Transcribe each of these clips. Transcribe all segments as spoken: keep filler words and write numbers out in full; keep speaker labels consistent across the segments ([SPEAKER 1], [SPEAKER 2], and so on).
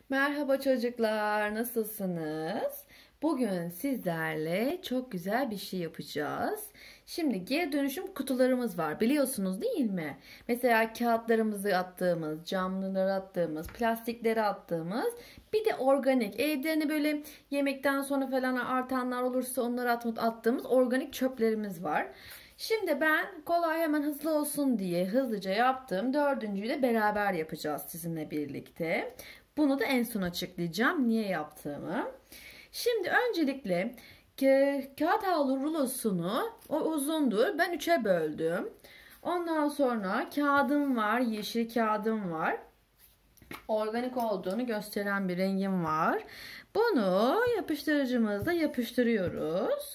[SPEAKER 1] Merhaba çocuklar, nasılsınız? Bugün sizlerle çok güzel bir şey yapacağız. Şimdi geri dönüşüm kutularımız var, biliyorsunuz değil mi? Mesela kağıtlarımızı attığımız, camları attığımız, plastikleri attığımız, bir de organik, evde hani böyle yemekten sonra falan artanlar olursa onları attığımız organik çöplerimiz var. Şimdi ben kolay hemen hızlı olsun diye hızlıca yaptım. Dördüncüyü de beraber yapacağız sizinle birlikte. Bunu da en son açıklayacağım niye yaptığımı. Şimdi öncelikle kağıt havlu rulosunu, o uzundur, ben üçe böldüm. Ondan sonra kağıdım var, yeşil kağıdım var. Organik olduğunu gösteren bir rengim var. Bunu yapıştırıcımızla yapıştırıyoruz.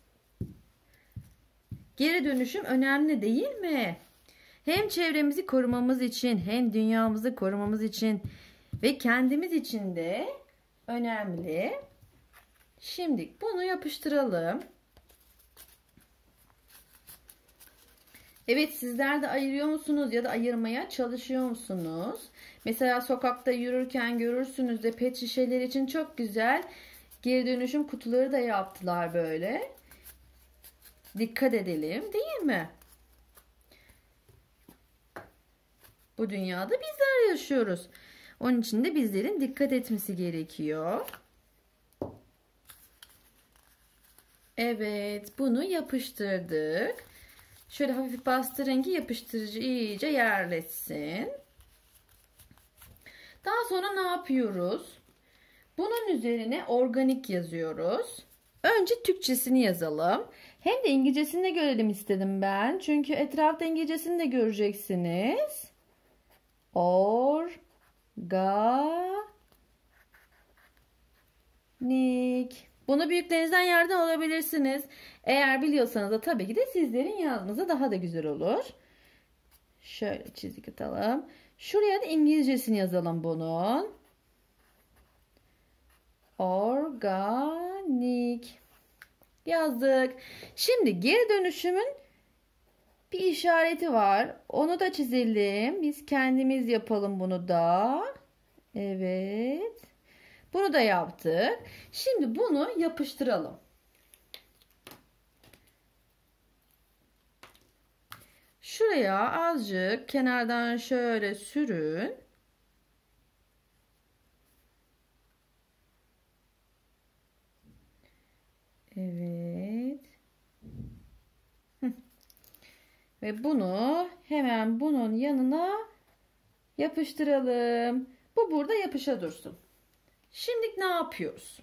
[SPEAKER 1] Geri dönüşüm önemli değil mi? Hem çevremizi korumamız için, hem dünyamızı korumamız için ve kendimiz için de önemli. Şimdi bunu yapıştıralım. Evet, sizler de ayırıyor musunuz ya da ayırmaya çalışıyor musunuz? Mesela sokakta yürürken görürsünüz de pet şişeler için çok güzel geri dönüşüm kutuları da yaptılar böyle. Dikkat edelim, değil mi? Bu dünyada bizler yaşıyoruz. Onun için de bizlerin dikkat etmesi gerekiyor. Evet, bunu yapıştırdık. Şöyle hafif bastırın ki yapıştırıcı iyice yerleşsin. Daha sonra ne yapıyoruz? Bunun üzerine organik yazıyoruz. Önce Türkçesini yazalım. Hem de İngilizcesini de görelim istedim ben. Çünkü etrafta İngilizcesini de göreceksiniz. Organik. Bunu büyüklerinizden yardım alabilirsiniz. Eğer biliyorsanız da tabii ki de sizlerin yazması daha da güzel olur. Şöyle çizik atalım. Şuraya da İngilizcesini yazalım bunun. Organik. Yazdık. Şimdi geri dönüşümün bir işareti var. Onu da çizelim. Biz kendimiz yapalım bunu da. Evet. Bunu da yaptık. Şimdi bunu yapıştıralım. Şuraya azıcık kenardan şöyle sürün. Evet. Ve bunu hemen bunun yanına yapıştıralım. Bu burada yapışa dursun. Şimdi ne yapıyoruz?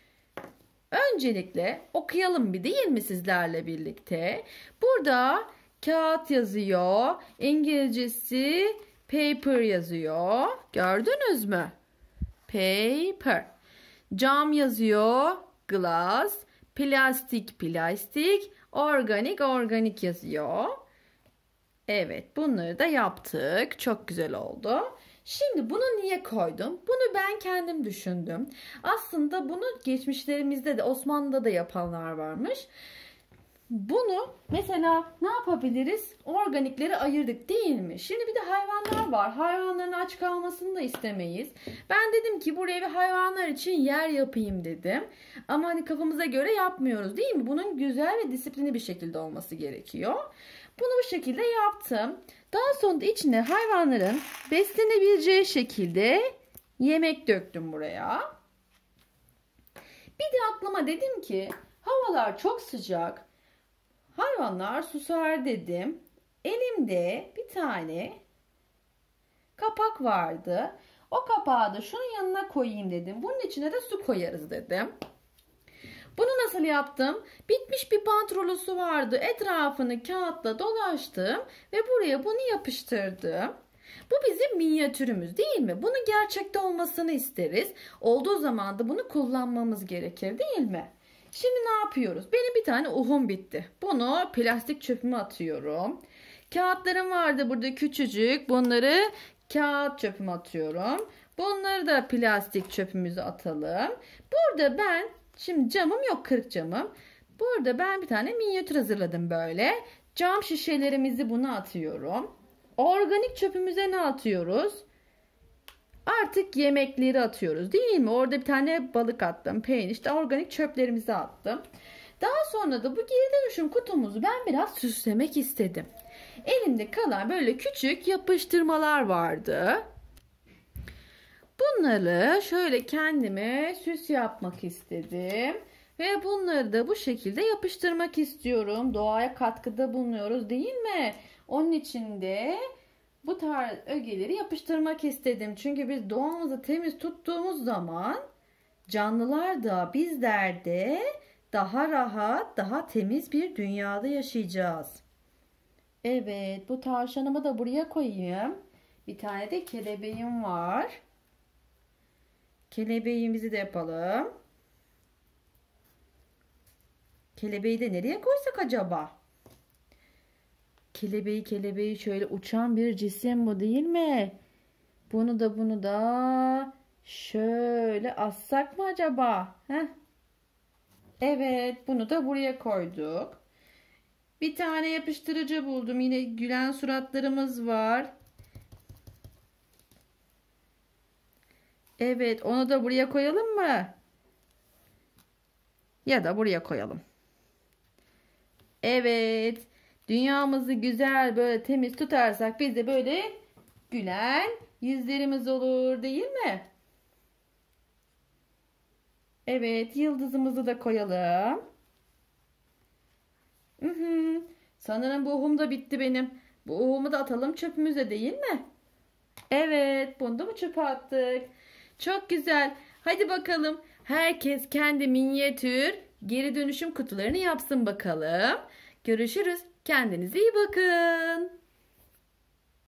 [SPEAKER 1] Öncelikle okuyalım bir, değil mi sizlerle birlikte? Burada kağıt yazıyor. İngilizcesi paper yazıyor. Gördünüz mü? Paper. Cam yazıyor. Glass. Plastik, plastik. Organik, organik yazıyor. Evet, bunları da yaptık. Çok güzel oldu. Şimdi bunu niye koydum? Bunu ben kendim düşündüm. Aslında bunu geçmişlerimizde de Osmanlı'da da yapanlar varmış. Bunu mesela ne yapabiliriz? Organikleri ayırdık, değil mi? Şimdi bir de hayvanlar var. Hayvanların aç kalmasını da istemeyiz. Ben dedim ki buraya bir hayvanlar için yer yapayım dedim. Ama hani kafamıza göre yapmıyoruz, değil mi? Bunun güzel ve disiplinli bir şekilde olması gerekiyor. Bunu bu şekilde yaptım. Daha sonra da içine hayvanların beslenebileceği şekilde yemek döktüm buraya. Bir de aklıma dedim ki havalar çok sıcak. Hayvanlar susar dedim. Elimde bir tane kapak vardı. O kapağı da şunun yanına koyayım dedim. Bunun içine de su koyarız dedim. Bunu nasıl yaptım? Bitmiş bir bant rulosu vardı. Etrafını kağıtla dolaştım ve buraya bunu yapıştırdım. Bu bizim minyatürümüz, değil mi? Bunun gerçekte olmasını isteriz. Olduğu zaman da bunu kullanmamız gerekir, değil mi? Şimdi ne yapıyoruz? Benim bir tane uhum bitti. Bunu plastik çöpüme atıyorum. Kağıtlarım vardı burada küçücük. Bunları kağıt çöpüme atıyorum. Bunları da plastik çöpümüze atalım. Burada ben, şimdi camım yok, kırık camım. Burada ben bir tane minyatür hazırladım böyle. Cam şişelerimizi buna atıyorum. Organik çöpümüze ne atıyoruz? Artık yemekleri atıyoruz değil mi? Orada bir tane balık attım. Peynir, işte organik çöplerimizi attım. Daha sonra da bu geri dönüşüm kutumuzu ben biraz süslemek istedim. Elimde kalan böyle küçük yapıştırmalar vardı. Bunları şöyle kendime süs yapmak istedim. Ve bunları da bu şekilde yapıştırmak istiyorum. Doğaya katkıda bulunuyoruz değil mi? Onun için de bu tarz ögeleri yapıştırmak istedim. Çünkü biz doğamızı temiz tuttuğumuz zaman canlılar da bizler de daha rahat, daha temiz bir dünyada yaşayacağız. Evet, bu tavşanımı da buraya koyayım. Bir tane de kelebeğim var. Kelebeğimizi de yapalım. Kelebeği de nereye koysak acaba? Kelebeği kelebeği şöyle uçan bir cisim bu değil mi? Bunu da bunu da şöyle assak mı acaba? Heh. Evet, bunu da buraya koyduk. Bir tane yapıştırıcı buldum. Yine gülen suratlarımız var. Evet, onu da buraya koyalım mı? Ya da buraya koyalım. Evet, dünyamızı güzel böyle temiz tutarsak biz de böyle gülen yüzlerimiz olur değil mi? Evet, yıldızımızı da koyalım. Hı hı. Sanırım bu uhum da bitti benim. Bu uhumu da atalım çöpümüze değil mi? Evet, bunu da mı çöpe attık? Çok güzel. Hadi bakalım. Herkes kendi minyatür geri dönüşüm kutularını yapsın bakalım. Görüşürüz. Kendinize iyi bakın.